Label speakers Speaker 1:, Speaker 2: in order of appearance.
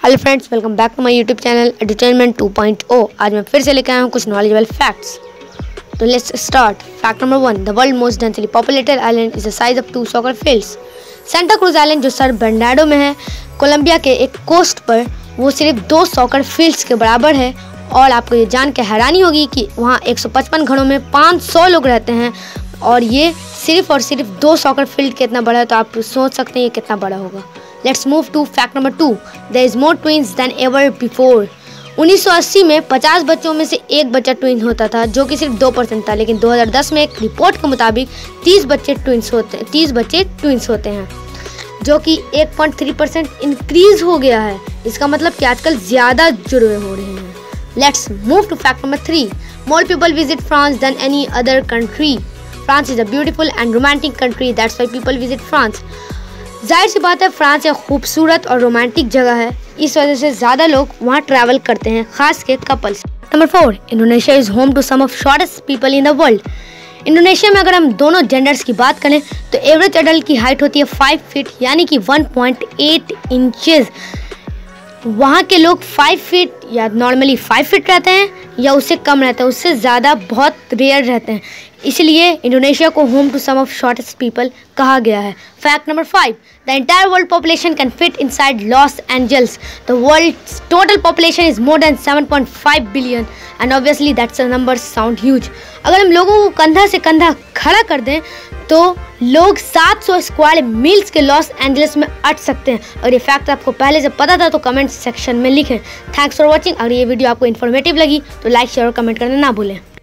Speaker 1: Hello friends, welcome back to my YouTube channel entertainment 2.0। आज मैं फिर से लेकर आया हूँ कुछ नॉलेजेबल फैक्ट्स। तो let's start. Fact number 1, the world most densely populated island is the size of 2 soccer fields. Santa Cruz island जो सर बर्नार्डो में है, कोलंबिया के एक कोस्ट पर, वो सिर्फ 2 सॉकर फील्ड्स के बराबर है। और आपको ये जान के हैरानी होगी कि वहाँ 155 घरों में 500 लोग रहते हैं और ये सिर्फ और सिर्फ 2 सॉकर फील्ड कितना बड़ा है, तो आप सोच सकते हैं ये कितना बड़ा होगा। Let's move to fact number 2. There is more twins than ever before. 1980 में 50 बच्चों में से एक बच्चा ट्विन होता था, जो कि सिर्फ 2% था। लेकिन 2010 में एक रिपोर्ट के मुताबिक 30 बच्चे ट्विंस होते हैं, जो कि 1.3% इंक्रीज हो गया है। इसका मतलब कि आजकल ज़्यादा जुड़वे हो रहे हैं। Let's move to fact number 3. More people visit France than any other country. France is a beautiful and romantic country. That's why people visit France. जाहिर सी बात है, फ्रांस एक खूबसूरत और रोमांटिक जगह है, इस वजह से ज़्यादा लोग वहाँ ट्रैवल करते हैं, खास के couples. Number 4, Indonesia is home to some of shortest people in the world. Indonesia में अगर हम दोनों जेंडर्स की बात करें तो एवरेज एडल्ट की हाइट होती है 5 फीट यानी कि 1.8 इंचेस। वहाँ के लोग 5 फीट या नॉर्मली 5 फीट रहते हैं या उससे कम रहते हैं, उससे ज़्यादा बहुत रेयर रहते हैं। इसलिए इंडोनेशिया को home to some of shortest people कहा गया है। Fact number 5, the entire world population can fit inside Los Angeles. The world's total population is more than 7.5 billion and obviously that's a number sound huge. अगर हम लोगों को कंधा से कंधा खड़ा कर दें तो लोग 700 स्क्वायर मील्स के लॉस एंजल्स में अट सकते हैं। और ये फैक्ट आपको पहले से पता था तो कमेंट सेक्शन में लिखें। Thanks for watching. अगर ये वीडियो आपको इन्फॉर्मेटिव लगी तो लाइक, शेयर और कमेंट करना ना भूलें।